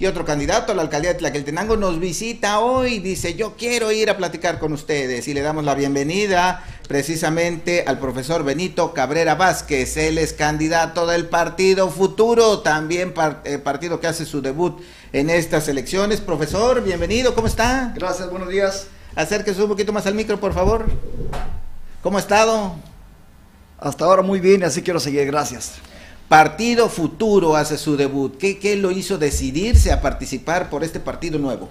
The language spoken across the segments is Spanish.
Y otro candidato a la alcaldía de Tlaqueltenango nos visita hoy, dice, yo quiero ir a platicar con ustedes, y le damos la bienvenida precisamente al profesor Benito Cabrera Vázquez. Él es candidato del Partido Futuro, también partido que hace su debut en estas elecciones. Profesor, bienvenido, ¿cómo está? Gracias, buenos días. Acérquese un poquito más al micro, por favor. ¿Cómo ha estado? Hasta ahora muy bien, así quiero seguir, gracias. Partido Futuro hace su debut. ¿Qué lo hizo decidirse a participar por este partido nuevo?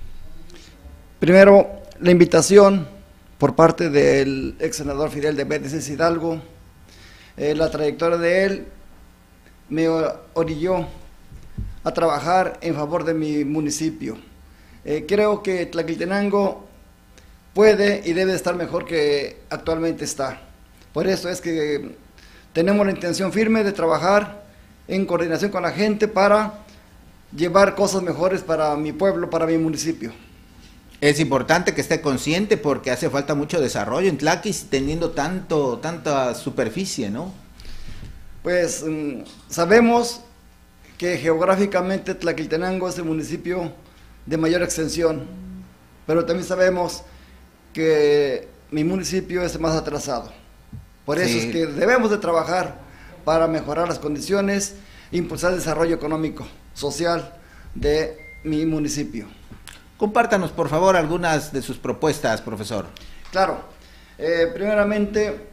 Primero, la invitación por parte del ex senador Fidel de Méndez Hidalgo. La trayectoria de él me orilló a trabajar en favor de mi municipio. Creo que Tlaqueltenango puede y debe estar mejor que actualmente está. Por eso es que tenemos la intención firme de trabajar en coordinación con la gente para llevar cosas mejores para mi pueblo, para mi municipio. Es importante que esté consciente porque hace falta mucho desarrollo en Tlaquis teniendo tanta superficie, ¿no? Pues sabemos que geográficamente Tlaqueltenango es el municipio de mayor extensión, pero también sabemos que mi municipio es más atrasado. Por eso es que debemos de trabajar para mejorar las condiciones, impulsar el desarrollo económico, social de mi municipio. Compártanos, por favor, algunas de sus propuestas, profesor. Claro, primeramente,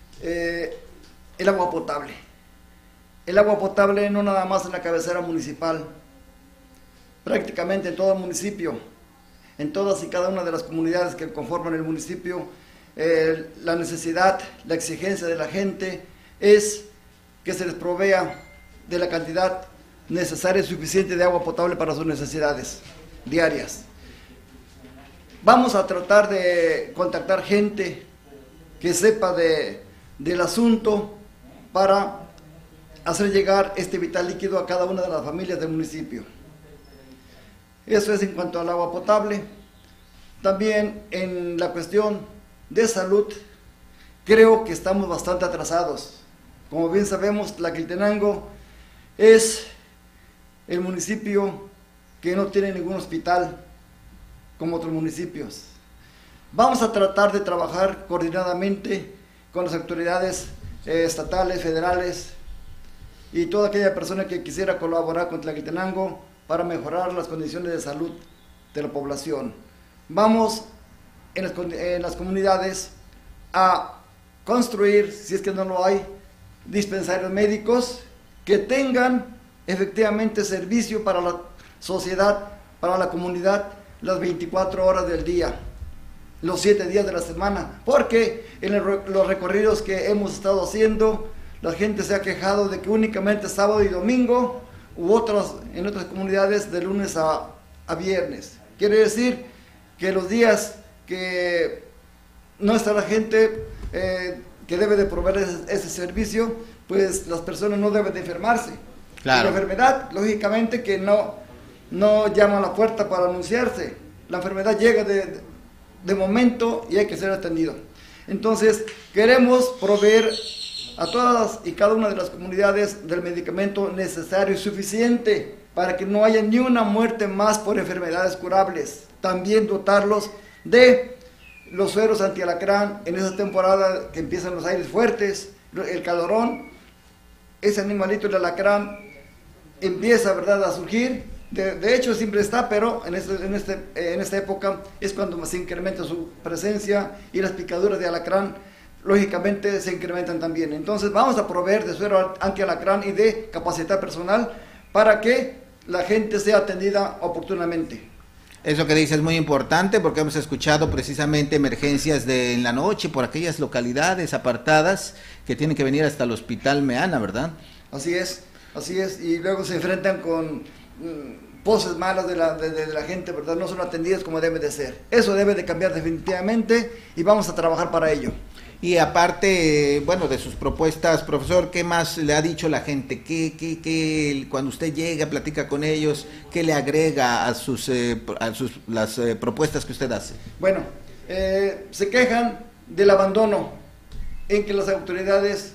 el agua potable. El agua potable no nada más en la cabecera municipal, prácticamente en todo el municipio, en todas y cada una de las comunidades que conforman el municipio. La necesidad, la exigencia de la gente es que se les provea de la cantidad necesaria y suficiente de agua potable para sus necesidades diarias. Vamos a tratar de contactar gente que sepa del asunto para hacer llegar este vital líquido a cada una de las familias del municipio. Eso es en cuanto al agua potable. También en la cuestión de salud, creo que estamos bastante atrasados. Como bien sabemos, Tlaqueltenango es el municipio que no tiene ningún hospital como otros municipios. Vamos a tratar de trabajar coordinadamente con las autoridades estatales, federales y toda aquella persona que quisiera colaborar con Tlaqueltenango para mejorar las condiciones de salud de la población. Vamos en las comunidades a construir, si es que no lo hay, dispensarios médicos que tengan efectivamente servicio para la sociedad, para la comunidad, las 24 horas del día, los 7 días de la semana, porque en los recorridos que hemos estado haciendo, la gente se ha quejado de que únicamente sábado y domingo, en otras comunidades de lunes a viernes. Quiere decir que los días que no está la gente que debe de proveer ese servicio, pues las personas no deben de enfermarse. Claro. Y la enfermedad, lógicamente que no llama a la puerta para anunciarse. La enfermedad llega de momento y hay que ser atendido. Entonces, queremos proveer a todas y cada una de las comunidades del medicamento necesario y suficiente para que no haya ni una muerte más por enfermedades curables. También dotarlos de los sueros antialacrán en esa temporada que empiezan los aires fuertes, el calorón, ese animalito, el alacrán, empieza, ¿verdad?, a surgir. De hecho siempre está, pero en esta época es cuando se incrementa su presencia y las picaduras de alacrán lógicamente se incrementan también. Entonces vamos a proveer de suero antialacrán y de capacidad personal para que la gente sea atendida oportunamente. Eso que dice es muy importante porque hemos escuchado precisamente emergencias en la noche por aquellas localidades apartadas que tienen que venir hasta el Hospital Meana, ¿verdad? Así es, y luego se enfrentan con voces malas de la gente, ¿verdad? No son atendidas como debe de ser. Eso debe de cambiar definitivamente y vamos a trabajar para ello. Y aparte, bueno, de sus propuestas, profesor, ¿qué más le ha dicho la gente? ¿Qué cuando usted llega, platica con ellos, qué le agrega a las propuestas que usted hace? Bueno, se quejan del abandono en que las autoridades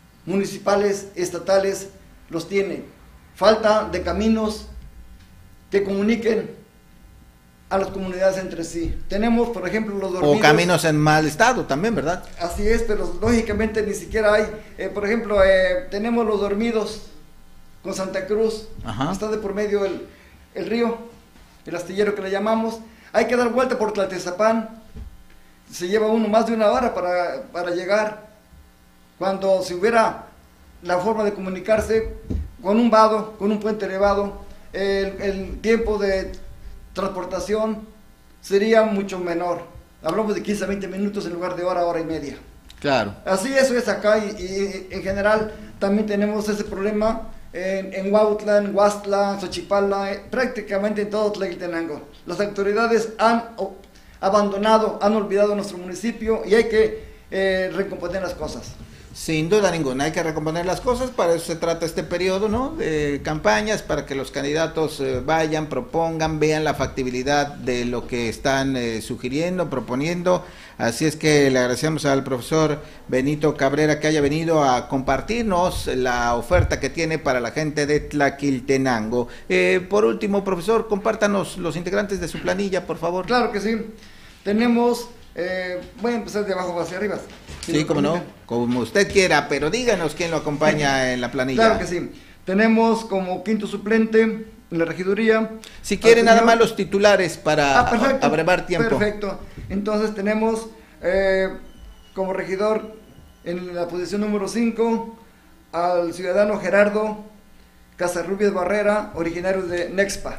municipales, estatales, los tienen. Falta de caminos, que comuniquen a las comunidades entre sí. Tenemos, por ejemplo, los dormidos. O caminos en mal estado también, ¿verdad? Así es, pero lógicamente ni siquiera hay. Por ejemplo, tenemos los dormidos con Santa Cruz. Ajá. Está de por medio el río, el astillero que le llamamos. Hay que dar vuelta por Tlaltizapán. Se lleva uno más de una hora para llegar. Cuando si hubiera la forma de comunicarse con un vado, con un puente elevado, el tiempo de transportación sería mucho menor. Hablamos de 15 a 20 minutos en lugar de hora y media. Claro. Así eso es acá y en general también tenemos ese problema en Huautla, en Huastla, en Xochipala, prácticamente en todo Tlaquiltenango. Las autoridades han abandonado, han olvidado nuestro municipio y hay que recomponer las cosas. Sin duda ninguna, hay que recomponer las cosas, para eso se trata este periodo, ¿no? De campañas, para que los candidatos vayan, propongan, vean la factibilidad de lo que están sugiriendo, proponiendo. Así es que le agradecemos al profesor Benito Cabrera que haya venido a compartirnos la oferta que tiene para la gente de Tlaquiltenango. Por último, profesor, compártanos los integrantes de su planilla, por favor. Claro que sí. Tenemos, voy a empezar de abajo hacia arriba. Sí, como no, como usted quiera, pero díganos quién lo acompaña en la planilla. Claro que sí. Tenemos como quinto suplente en la regiduría. Si quiere nada más los titulares para abrevar tiempo. Perfecto. Entonces tenemos como regidor en la posición número 5 al ciudadano Gerardo Casarrubias Barrera, originario de Nexpa.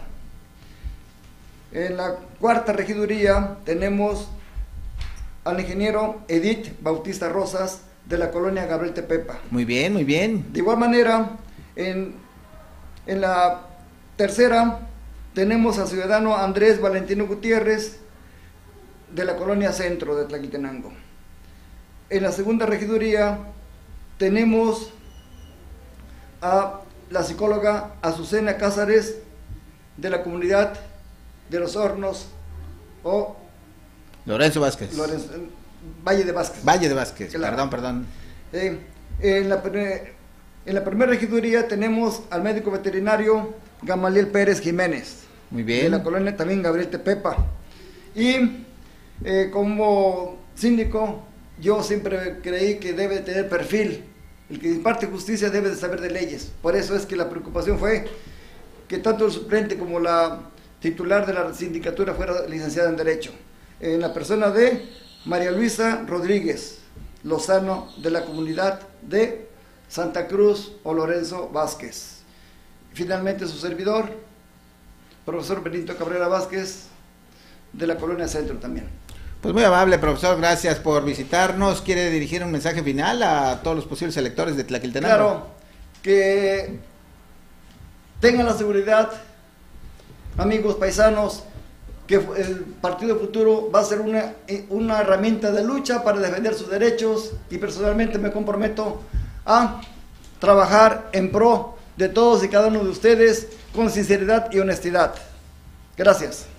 En la cuarta regiduría tenemos al ingeniero Edith Bautista Rosas, de la colonia Gabriel Tepepa. Muy bien, muy bien. De igual manera, en la tercera tenemos al ciudadano Andrés Valentino Gutiérrez, de la colonia Centro de Tlaquiltenango. En la segunda regiduría tenemos a la psicóloga Azucena Cázares, de la comunidad de Los Hornos, o Lorenzo Vázquez. Valle de Vázquez. Valle de Vázquez, claro. Perdón. En la primera regiduría tenemos al médico veterinario Gamaliel Pérez Jiménez. Muy bien. De la colonia también Gabriel Tepepa. Y como síndico, yo siempre creí que debe tener perfil. El que imparte justicia debe de saber de leyes. Por eso es que la preocupación fue que tanto el suplente como la titular de la sindicatura fuera licenciada en Derecho. En la persona de María Luisa Rodríguez Lozano, de la comunidad de Santa Cruz o Lorenzo Vázquez. Finalmente su servidor, profesor Benito Cabrera Vázquez, de la colonia Centro también. Pues muy amable, profesor, gracias por visitarnos. ¿Quiere dirigir un mensaje final a todos los posibles electores de Tlaquiltenango? Claro, que tengan la seguridad, amigos paisanos, que el Partido Futuro va a ser una herramienta de lucha para defender sus derechos, y personalmente me comprometo a trabajar en pro de todos y cada uno de ustedes con sinceridad y honestidad. Gracias.